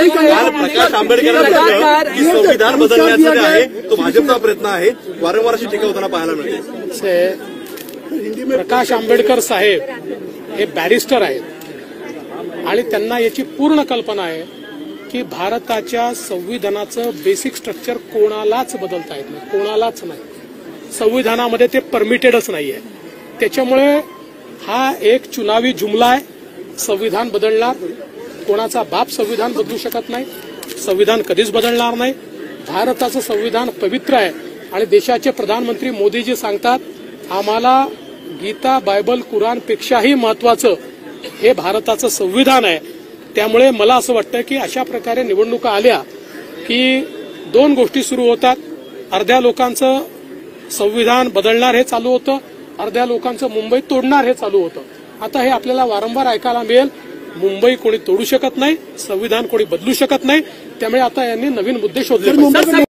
काल प्रकाश आंबेडकर की संविधान बदलण्याचं जे आहे तो भाजपचा प्रयत्न आहे, वारंवार अशी टीका होताना पाहायला मिळते। प्रकाश आंबेडकर साहेब हे बॅरिस्टर आहेत आणि त्यांना याची पूर्ण कल्पना आहे की भारताच्या संविधानाचं बेसिक स्ट्रक्चर कोणालाच बदलता येत नाही, कोणालाच नाही, संविधानामध्ये ते परमिटेडच नाहीये। त्याच्यामुळे हा एक चुनावी जुमला आहे। संविधान बदलणार, कोणाचा बाप संविधान बदलू शकत नाही, संविधान कधीच बदलणार नाही। भारताचं संविधान पवित्र आहे आणि देशाचे प्रधानमंत्री मोदीजी सांगतात आम्हाला गीता, बायबल, कुराण पेक्षाही महत्वाचं हे भारताचं संविधान आहे। त्यामुळे मला असं वाटतं की अशा प्रकारे निवडणुका आल्या की दोन गोष्टी सुरू होतात। अर्ध्या लोकांचं संविधान बदलणार हे चालू होतं, अर्ध्या लोकांचं मुंबई तोडणार हे चालू होतं। आता हे आपल्याला वारंवार ऐकायला मिळेल, मुंबई कोणी तोडू शकत नाही, संविधान कोणी बदलू शकत नाही। त्यामुळे आता यांनी नवीन मुद्दे शोधले पाहिजेत।